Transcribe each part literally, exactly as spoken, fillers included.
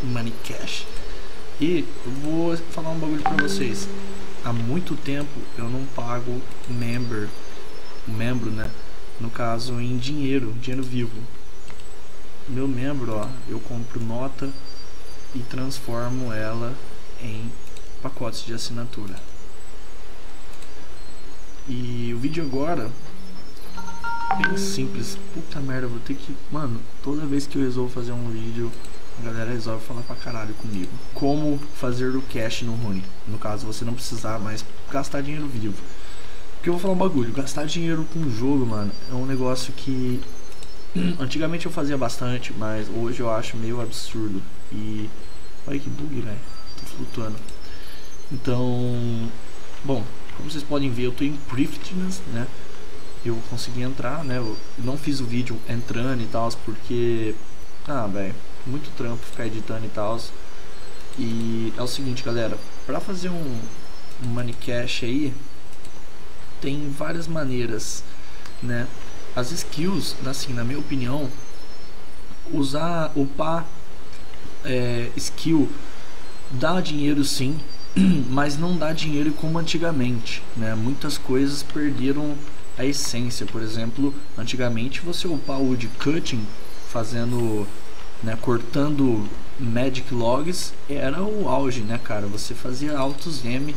Money Cash. E eu vou falar um bagulho pra vocês. Há muito tempo eu não pago member, membro, né? No caso em dinheiro, dinheiro vivo. Meu membro, ó, eu compro nota e transformo ela em pacotes de assinatura. E o vídeo agora bem simples. Puta merda, vou ter que... Mano, toda vez que eu resolvo fazer um vídeo, a galera resolve falar pra caralho comigo. Como fazer o cash no Rune. No caso, você não precisar mais gastar dinheiro vivo. Porque eu vou falar um bagulho, gastar dinheiro com o jogo, mano, é um negócio que... Antigamente eu fazia bastante, mas hoje eu acho meio absurdo. E... Olha que bug, velho. Tô flutuando. Então... Bom, como vocês podem ver, eu tô em Thriftiness, né? Eu consegui entrar, né? Eu não fiz o vídeo entrando e tal, porque... Ah, velho, muito trampo ficar editando e tal. E é o seguinte, galera. Pra fazer um, um Money Cash aí, tem várias maneiras, né? As skills, assim, na minha opinião, usar, upar é, skill dá dinheiro sim, mas não dá dinheiro como antigamente, né? Muitas coisas perderam a essência. Por exemplo, antigamente você upar o woodcutting fazendo, né, cortando magic logs era o auge, né, cara? Você fazia altos M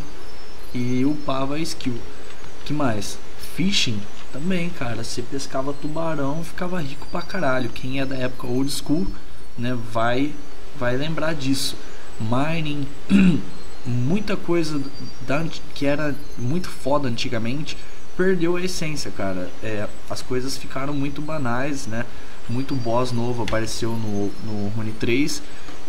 e upava a skill. Que mais? Fishing também, cara. Você pescava tubarão, ficava rico pra caralho. Quem é da época old school, né, vai vai lembrar disso. Mining, muita coisa da, que era muito foda antigamente perdeu a essência, cara. É, as coisas ficaram muito banais, né? Muito boss novo apareceu no, no Rune três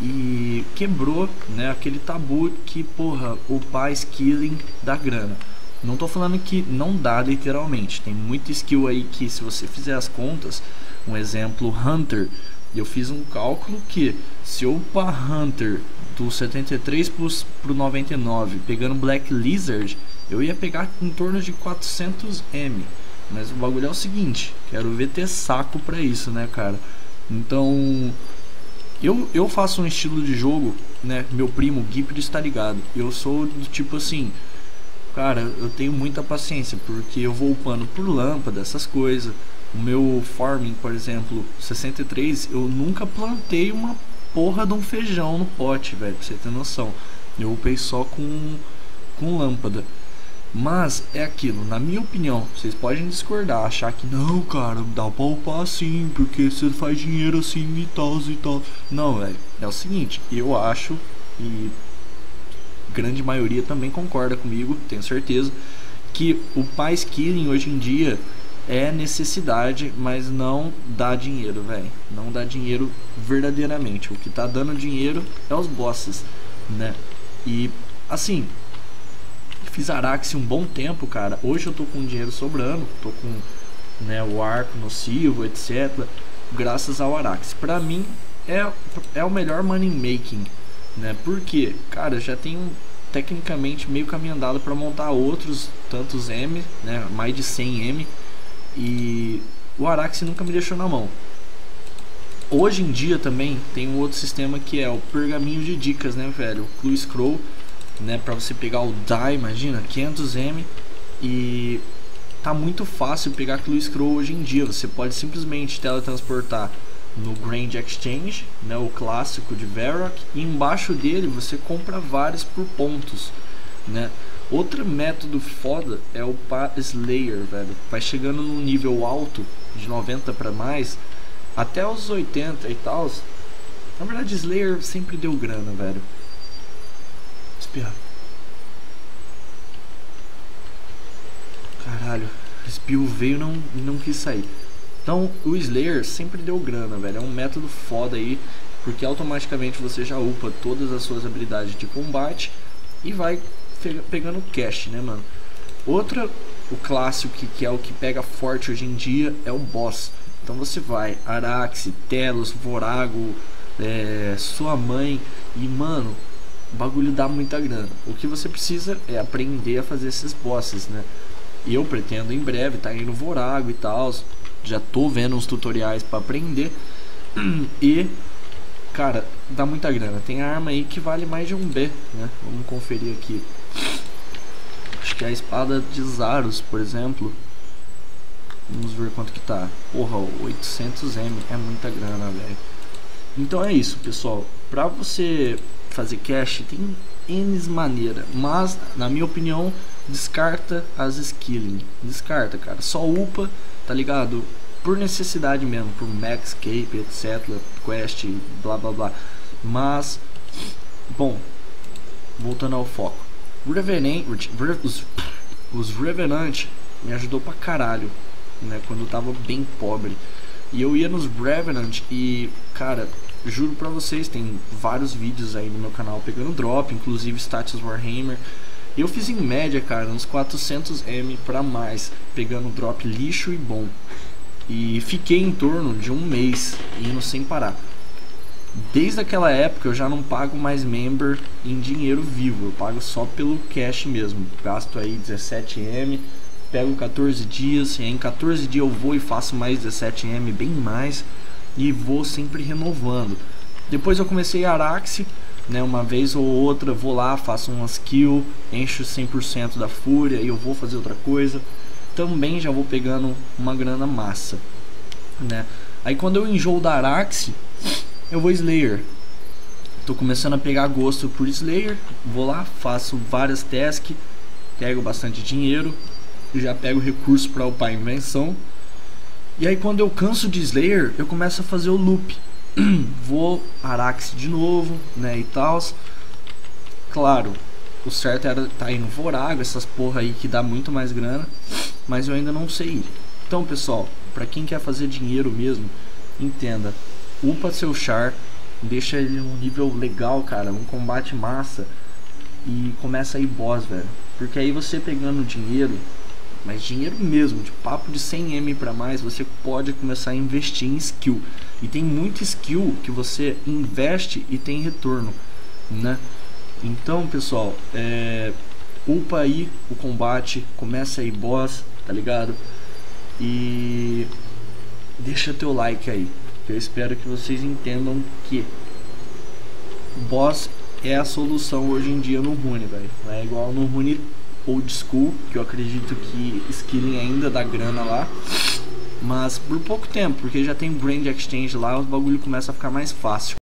e quebrou, né, aquele tabu que, porra, upar skilling dá grana. Não tô falando que não dá literalmente, tem muita skill aí que, se você fizer as contas, um exemplo, Hunter, eu fiz um cálculo que se eu upar Hunter do setenta e três pro noventa e nove pegando Black Lizard, eu ia pegar em torno de quatrocentos M. Mas o bagulho é o seguinte, quero ver ter saco pra isso, né, cara? Então, eu, eu faço um estilo de jogo, né? Meu primo Gipri está ligado. Eu sou do tipo assim, cara, eu tenho muita paciência, porque eu vou upando por lâmpada, essas coisas. O meu farming, por exemplo, sessenta e três, eu nunca plantei uma porra de um feijão no pote, velho, pra você ter noção. Eu upei só com, com lâmpada. Mas é aquilo, na minha opinião, vocês podem discordar, achar que não, cara, dá pra upar assim, porque você faz dinheiro assim e tal e tal. Não, velho, é o seguinte, eu acho, e grande maioria também concorda comigo, tenho certeza, que upar skilling hoje em dia é necessidade, mas não dá dinheiro, velho. Não dá dinheiro verdadeiramente. O que tá dando dinheiro é os bosses, né? E assim, fiz Araxi um bom tempo, cara. Hoje eu tô com dinheiro sobrando, tô com, né, o arco nocivo, etc, graças ao Araxi. Pra mim é, é o melhor money making, né? Porque, cara, já tenho tecnicamente meio caminho andado para montar outros tantos M, né? Mais de cem M. E o Araxi nunca me deixou na mão. Hoje em dia também tem um outro sistema que é o pergaminho de dicas, né, velho? O Clue Scroll, né, pra você pegar o D A I, imagina, quinhentos M. E tá muito fácil pegar Clue Scroll hoje em dia. Você pode simplesmente teletransportar no Grand Exchange, né, o clássico de Varrock, e embaixo dele você compra vários por pontos, né? Outro método foda é o Pá Slayer, velho. Vai chegando num nível alto, de noventa para mais, até os oitenta e tal. Na verdade, Slayer sempre deu grana, velho. Espirra. Caralho, espirro veio e não, não quis sair. Então, o Slayer sempre deu grana, velho. É um método foda aí, porque automaticamente você já upa todas as suas habilidades de combate e vai pegando cash, né, mano? Outra, o clássico que, que é o que pega forte hoje em dia, é o boss. Então você vai Araxi, Telos, Vorago, é, sua mãe, e mano, o bagulho dá muita grana. O que você precisa é aprender a fazer esses bosses, né? E eu pretendo em breve estar indo no Vorago e tal. Já tô vendo uns tutoriais para aprender. E cara, dá muita grana. Tem arma aí que vale mais de um B, né? Vamos conferir aqui. Acho que a espada de Zaros, por exemplo. Vamos ver quanto que tá. Porra, oitocentos M é muita grana, velho. Então é isso, pessoal. Pra você fazer cash, tem N maneiras. Mas, na minha opinião, descarta as skilling. Descarta, cara. Só upa, tá ligado? Por necessidade mesmo, por max cape, etc, quest, blá blá blá. Mas, bom, voltando ao foco, Revenant, os, os Revenant me ajudou pra caralho, né, quando eu tava bem pobre. E eu ia nos Revenant e, cara, juro pra vocês, tem vários vídeos aí no meu canal pegando drop, inclusive Status Warhammer. Eu fiz em média, cara, uns quatrocentos M pra mais, pegando drop lixo e bom. E fiquei em torno de um mês indo sem parar. Desde aquela época eu já não pago mais member em dinheiro vivo, eu pago só pelo cash mesmo. Gasto aí dezessete M, pego quatorze dias, e em quatorze dias eu vou e faço mais dezessete M, bem mais, e vou sempre renovando. Depois eu comecei a Araxi, né, uma vez ou outra vou lá, faço umas kills, encho cem por cento da fúria e eu vou fazer outra coisa. Também já vou pegando uma grana massa, né? Aí quando eu enjoo da Araxi, eu vou Slayer. Tô começando a pegar gosto por Slayer. Vou lá, faço várias tasks, pego bastante dinheiro, já pego recurso para upar a invenção. E aí quando eu canso de Slayer, eu começo a fazer o loop. Vou Araxi de novo, né, e tal. Claro, o certo era tá indo Vorago, essas porra aí que dá muito mais grana, mas eu ainda não sei ir. Então, pessoal, pra quem quer fazer dinheiro mesmo, entenda, upa seu char, deixa ele num nível legal, cara, um combate massa, e começa a ir boss, velho. Porque aí você pegando dinheiro, mas dinheiro mesmo, de papo de cem M pra mais, você pode começar a investir em skill. E tem muita skill que você investe e tem retorno, né? Então, pessoal, é, upa aí o combate, começa aí boss, tá ligado? E deixa teu like aí, que eu espero que vocês entendam que boss é a solução hoje em dia no Rune, velho. Não é igual no Rune Old School, que eu acredito que skilling ainda dá grana lá, mas por pouco tempo, porque já tem Brand Exchange lá, o bagulho começa a ficar mais fácil.